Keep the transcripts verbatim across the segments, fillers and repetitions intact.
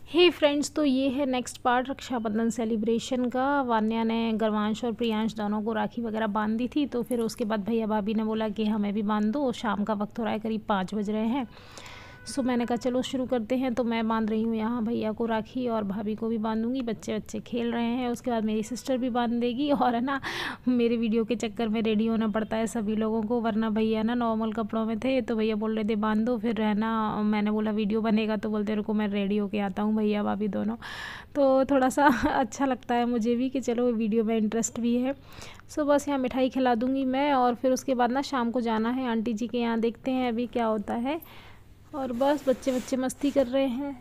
हे friends, तो ये है नेक्स्ट पार्ट रक्षाबंधन सेलिब्रेशन का। वान्या ने गर्वांश और प्रियांश दोनों को राखी वगैरह बांध दी थी, तो फिर उसके बाद भैया भाभी ने बोला कि हमें भी बांध दो। शाम का वक्त हो रहा है, करीब पाँच बज रहे हैं। सो मैंने कहा चलो शुरू करते हैं। तो मैं बांध रही हूँ यहाँ भैया को राखी और भाभी को भी बांधूंगी। बच्चे बच्चे खेल रहे हैं, उसके बाद मेरी सिस्टर भी बांध देगी। और है ना, मेरे वीडियो के चक्कर में रेडी होना पड़ता है सभी लोगों को, वरना भैया ना नॉर्मल कपड़ों में थे तो भैया बोल रहे थे बांध दो। फिर है ना, मैंने बोला वीडियो बनेगा तो बोलते रुको मैं रेडी होके आता हूँ, भैया भाभी दोनों। तो थोड़ा सा अच्छा लगता है मुझे भी कि चलो वीडियो में इंटरेस्ट भी है। सो बस यहाँ मिठाई खिला दूँगी मैं, और फिर उसके बाद ना शाम को जाना है आंटी जी के यहाँ, देखते हैं अभी क्या होता है। और बस बच्चे बच्चे मस्ती कर रहे हैं।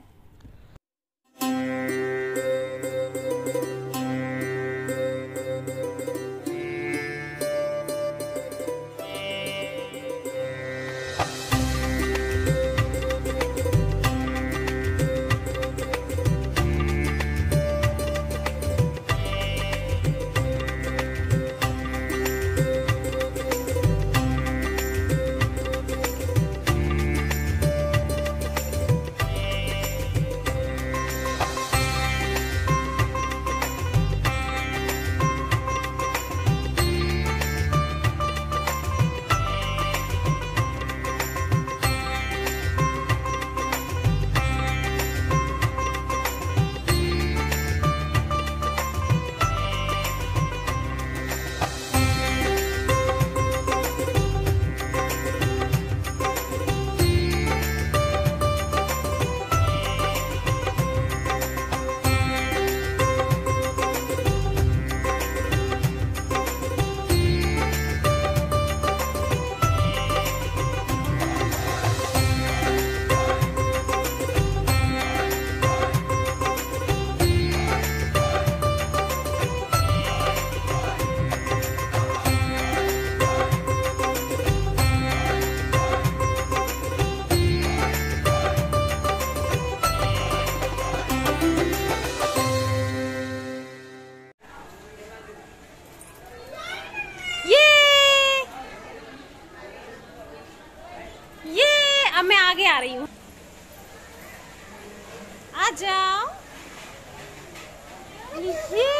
अब मैं आगे आ रही हूँ, आ जाओ। ये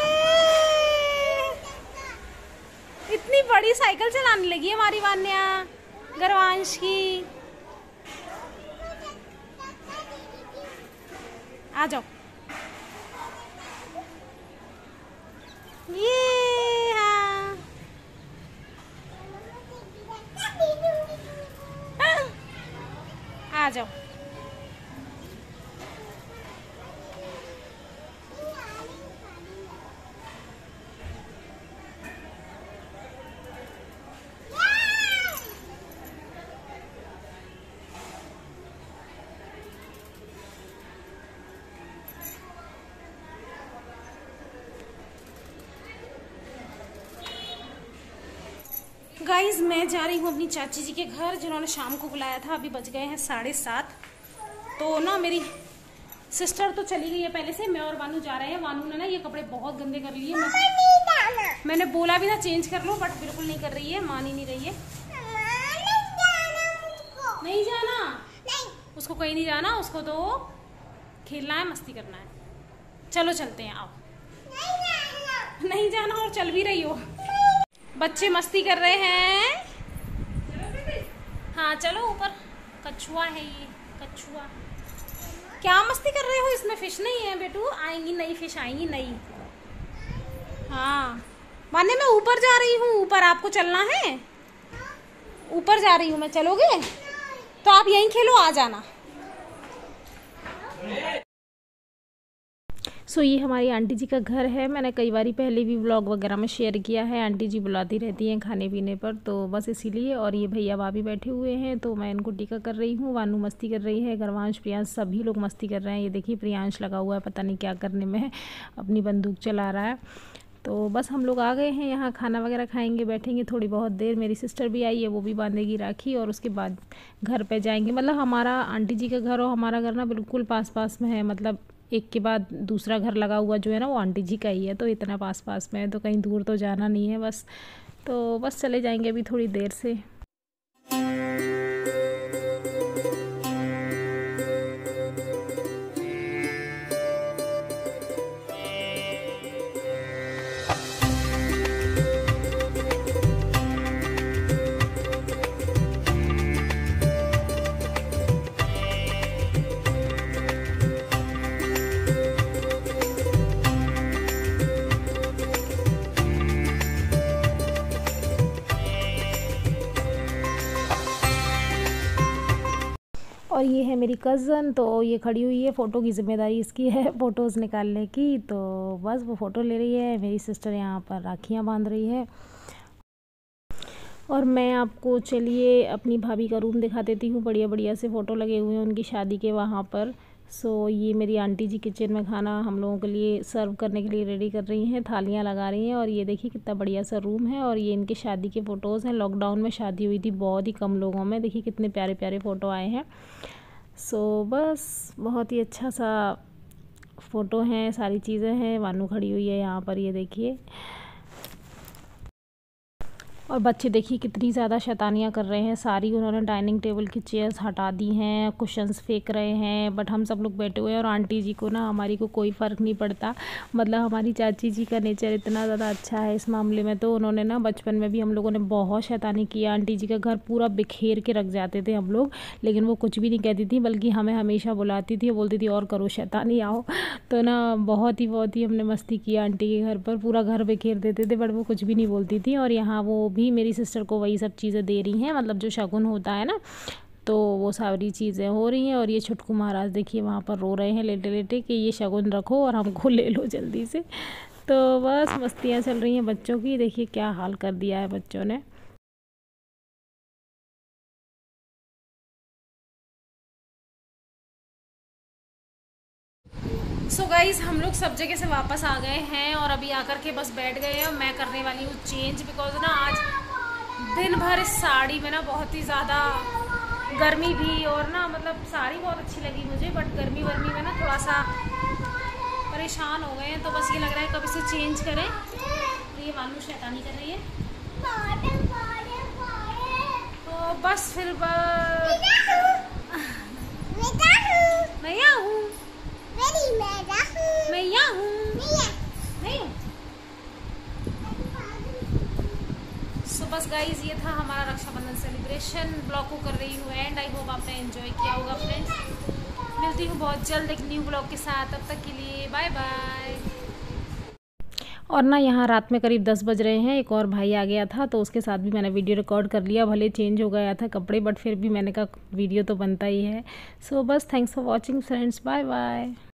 इतनी बड़ी साइकिल चलाने लगी है हमारी वान्या गर्वांश की। आ जाओ। ये आ जाओ। गाइज मैं जा रही हूँ अपनी चाची जी के घर, जिन्होंने शाम को बुलाया था। अभी बज गए हैं साढ़े सात। तो ना मेरी सिस्टर तो चली गई है पहले से, मैं और वानू जा रहे हैं। वानू ने ना ये कपड़े बहुत गंदे कर लिए। मैं, मैंने बोला भी ना चेंज कर लो, बट बिल्कुल नहीं कर रही है, मान ही नहीं रही है। नहीं जाना नहीं। उसको कहीं नहीं जाना, उसको तो खेलना है, मस्ती करना है। चलो चलते हैं, आओ। नहीं, नहीं जाना और चल भी रही हो। बच्चे मस्ती कर रहे हैं। हाँ चलो ऊपर। कछुआ है ये, कछुआ। क्या मस्ती कर रहे हो? इसमें फिश नहीं है बेटू, आएंगी नई फिश, आएंगी नई। हाँ माने मैं ऊपर जा रही हूँ, ऊपर आपको चलना है। ऊपर जा रही हूँ मैं, चलोगे? तो आप यहीं खेलो, आ जाना। सो so, ये हमारी आंटी जी का घर है। मैंने कई बारी पहले भी व्लॉग वगैरह में शेयर किया है। आंटी जी बुलाती रहती हैं खाने पीने पर, तो बस इसीलिए। और ये भैया भाभी बैठे हुए हैं, तो मैं इनको टीका कर रही हूँ। वानू मस्ती कर रही है, गर्वांश प्रियांश सभी लोग मस्ती कर रहे हैं। ये देखिए प्रियांश लगा हुआ है, पता नहीं क्या करने में है, अपनी बंदूक चला रहा है। तो बस हम लोग आ गए हैं यहाँ, खाना वगैरह खाएंगे, बैठेंगे थोड़ी बहुत देर। मेरी सिस्टर भी आई है, वो भी बांधेगी राखी, और उसके बाद घर पे जाएंगे। मतलब हमारा आंटी जी का घर और हमारा घर ना बिल्कुल पास पास में है, मतलब एक के बाद दूसरा घर लगा हुआ जो है ना वो आंटी जी का ही है, तो इतना पास पास में है, तो कहीं दूर तो जाना नहीं है बस। तो बस चले जाएंगे अभी थोड़ी देर से। और ये है मेरी कज़न, तो ये खड़ी हुई है, फ़ोटो की ज़िम्मेदारी इसकी है फ़ोटोज़ निकालने की। तो बस वो फ़ोटो ले रही है। मेरी सिस्टर यहाँ पर राखियाँ बांध रही है। और मैं आपको चलिए अपनी भाभी का रूम दिखा देती हूँ। बढ़िया बढ़िया से फ़ोटो लगे हुए हैं उनकी शादी के वहाँ पर। सो ये मेरी आंटी जी किचन में खाना हम लोगों के लिए सर्व करने के लिए रेडी कर रही हैं, थालियाँ लगा रही हैं। और ये देखिए कितना बढ़िया सा रूम है। और ये इनके शादी के फ़ोटोज़ हैं। लॉकडाउन में शादी हुई थी, बहुत ही कम लोगों में। देखिए कितने प्यारे प्यारे फ़ोटो आए हैं। सो बस बहुत ही अच्छा सा फ़ोटो हैं, सारी चीज़ें हैं। वानू खड़ी हुई है यहाँ पर, ये देखिए। और बच्चे देखिए कितनी ज़्यादा शैतानियाँ कर रहे हैं। सारी उन्होंने डाइनिंग टेबल की चेयर्स हटा दी हैं, कुशन्स फेंक रहे हैं। बट हम सब लोग बैठे हुए हैं और आंटी जी को ना, हमारी को कोई फ़र्क नहीं पड़ता। मतलब हमारी चाची जी का नेचर इतना ज़्यादा अच्छा है इस मामले में। तो उन्होंने ना बचपन में भी हम लोगों ने बहुत शैतानी की। आंटी जी का घर पूरा बिखेर के रख जाते थे हम लोग, लेकिन वो कुछ भी नहीं कहती थी, बल्कि हमें हमेशा बुलाती थी, बोलती थी और करो शैतानी आओ। तो ना बहुत ही बहुत ही हमने मस्ती की आंटी के घर पर, पूरा घर बिखेर देते थे, बट वो कुछ भी नहीं बोलती थी। और यहाँ वो भी मेरी सिस्टर को वही सब चीज़ें दे रही हैं, मतलब जो शगुन होता है ना, तो वो सारी चीज़ें हो रही हैं। और ये छुटकू महाराज देखिए वहाँ पर रो रहे हैं लेटे लेटे कि ये शगुन रखो और हमको ले लो जल्दी से। तो बस मस्तियाँ चल रही हैं बच्चों की। देखिए क्या हाल कर दिया है बच्चों ने। सो so गाइज़, हम लोग सब जगह से वापस आ गए हैं और अभी आकर के बस बैठ गए हैं। और मैं करने वाली हूँ चेंज, बिकॉज ना आज दिन भर इस साड़ी में ना बहुत ही ज़्यादा गर्मी भी, और ना मतलब साड़ी बहुत अच्छी लगी मुझे, बट गर्मी वर्मी में ना थोड़ा सा परेशान हो गए हैं। तो बस ये लग रहा है कब इसे चेंज करें। तो ये मानू शैतानी कर रही है, तो बस फिर मैं यहाँ हूँ, मैं यहाँ हूँ, नहीं हूँ। सो बस गाइज, ये था हमारा रक्षाबंधन सेलिब्रेशन। ब्लॉग को कर रही हूँ एंड। आई होप आपने एंजॉय किया होगा फ्रेंड्स। मिलती हूँ बहुत जल्द एक न्यू ब्लॉग के साथ। तब तक के लिए बाय बाय। और ना यहाँ रात में करीब दस बज रहे हैं। एक और भाई आ गया था, तो उसके साथ भी मैंने वीडियो रिकॉर्ड कर लिया। भले चेंज हो गया था कपड़े, बट फिर भी मैंने कहा वीडियो तो बनता ही है। सो बस thanks for watching friends, bye bye.